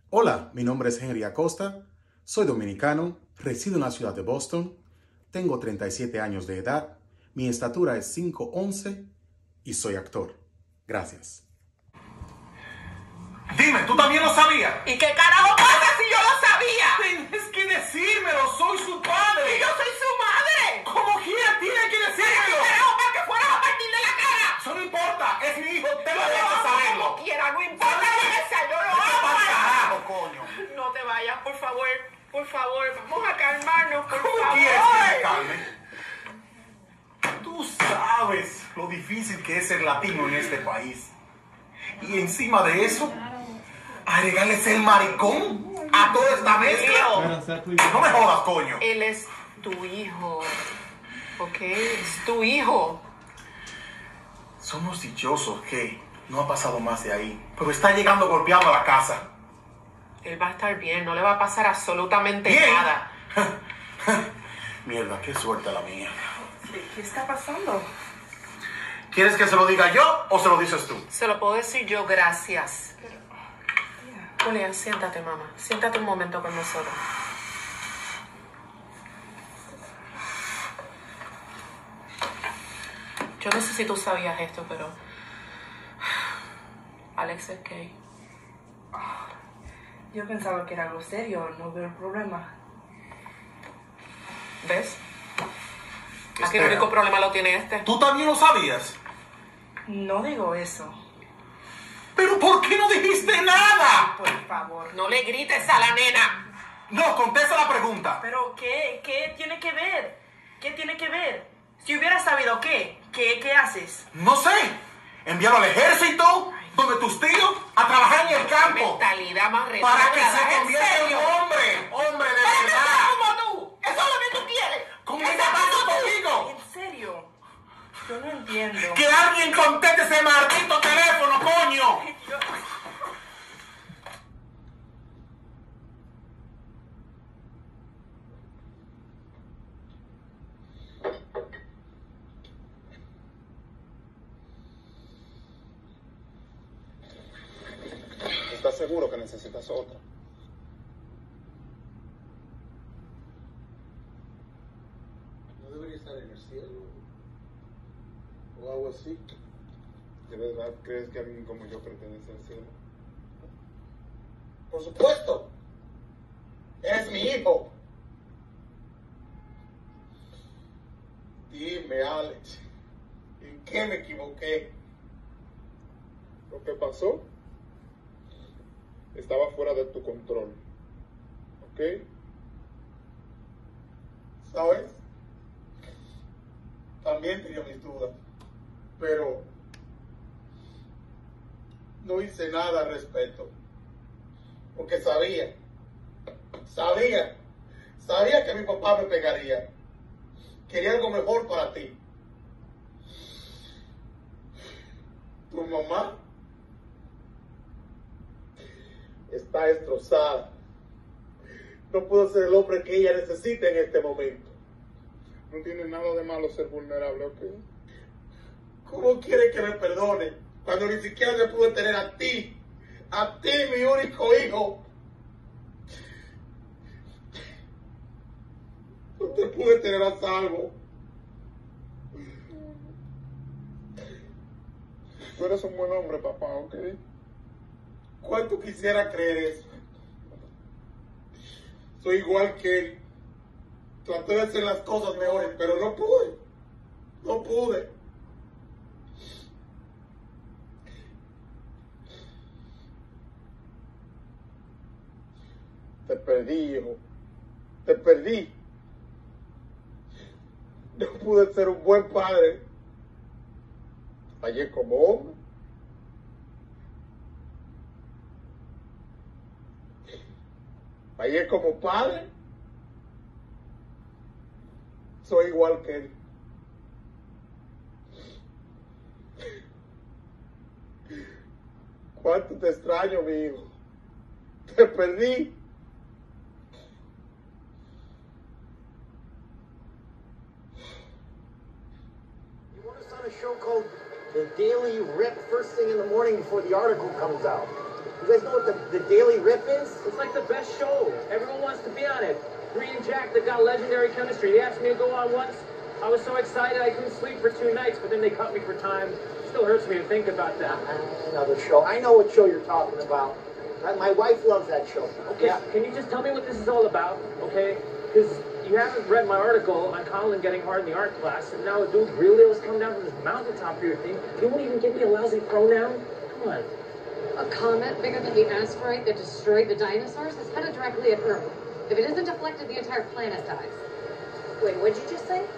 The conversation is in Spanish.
Hola, mi nombre es Henry Acosta, soy dominicano, resido en la ciudad de Boston, tengo 37 años de edad, mi estatura es 5'11" y soy actor. Gracias. Dime, ¿tú también lo sabías? ¿Y qué carajo pasa si yo lo sabía? Tienes que decírmelo, soy su padre. ¡Y yo soy su madre! Como quiera, tienes que decírmelo. ¿Qué carajo para que fueras a partirle la cara? Eso no importa, es mi hijo, tengo Yo lo derecho a amo saberlo. como quiera, no importa lo que sea, yo lo Vete amo. pa'l carajo, coño. No te vayas, por favor, vamos a calmarnos, por ¿Cómo favor. quieres que me calme? Tú sabes lo difícil que es ser latino en este país. Y encima de eso, agregarle ser maricón a toda esta mezcla. No me jodas, coño. Él es tu hijo, ¿ok? Es tu hijo. Somos dichosos que no ha pasado más de ahí, pero está llegando golpeado a la casa. Él va a estar bien, no le va a pasar absolutamente Bien. nada. Mierda, qué suerte la mía. ¿Qué está pasando? ¿Quieres que se lo diga yo o se lo dices tú? Se lo puedo decir yo, gracias. Julián, siéntate, mamá. Siéntate un momento con nosotros. Yo no sé si tú sabías esto, pero Alex es gay. Yo pensaba que era algo serio, no veo el problema. ¿Ves? Aquí el Espera. único problema lo tiene este. ¿Tú también lo sabías? No digo eso. ¿Pero por qué no dijiste nada? Por favor. No le grites a la nena. No, contesta la pregunta. Pero, ¿qué tiene que ver? ¿Qué tiene que ver? Si hubiera sabido qué haces? No sé. Enviarlo al ejército, donde tus tíos, a trabajar en el campo. Mentalidad más Para que retrógrada, se ¿en convierta en serio? hombre. Hombre de ¡Pero que sea verdad. como tú! ¡Eso es lo que tú quieres! ¿Cómo ¡Que me sea llamas como tú! conmigo? ¿En serio? Yo no entiendo. Que alguien conteste ese maldito teléfono, coño. ¿Estás seguro que necesitas otra? ¿No debería estar en el cielo? ¿O algo así? ¿De verdad crees que alguien como yo pertenece al cielo? Por supuesto. Es mi hijo. Dime, Alex, ¿en qué me equivoqué? Lo que pasó estaba fuera de tu control. ¿Ok? ¿Sabes? También tenía mis dudas, pero no hice nada al respecto, porque sabía que mi papá me pegaría. Quería algo mejor para ti. Tu mamá está destrozada. No puedo ser el hombre que ella necesita en este momento. No tiene nada de malo ser vulnerable, ¿ok? ¿Cómo quiere que me perdone cuando ni siquiera me pude tener a ti, mi único hijo? No te pude tener a salvo. Tú eres un buen hombre, papá, ¿ok? ¿Cuánto quisiera creer eso? Soy igual que él. Traté de hacer las cosas mejores, pero no pude. No pude. Te perdí, hijo. Te perdí. No pude ser un buen padre. Fallé como hombre. Fallé como padre. Soy igual que él. Cuánto te extraño, mi hijo. Te perdí. You want to start a show called The Daily Rip first thing in the morning before the article comes out. You guys know what the Daily Rip is? It's like the best show. Everyone wants to be on it. Bree and Jack, they got legendary chemistry. They asked me to go on once. I was so excited I couldn't sleep for 2 nights, but then they cut me for time. Still hurts me to think about that. Another show. I know what show you're talking about. My wife loves that show. Okay, yeah. Can you just tell me what this is all about, okay? Because you haven't read my article on Colin getting hard in the art class, and now a dude really was coming down from this mountaintop for your thing. You won't even give me a lousy pronoun? Come on. A comet bigger than the asteroid that destroyed the dinosaurs is headed directly at Earth. If it isn't deflected, the entire planet dies. Wait, what'd you just say?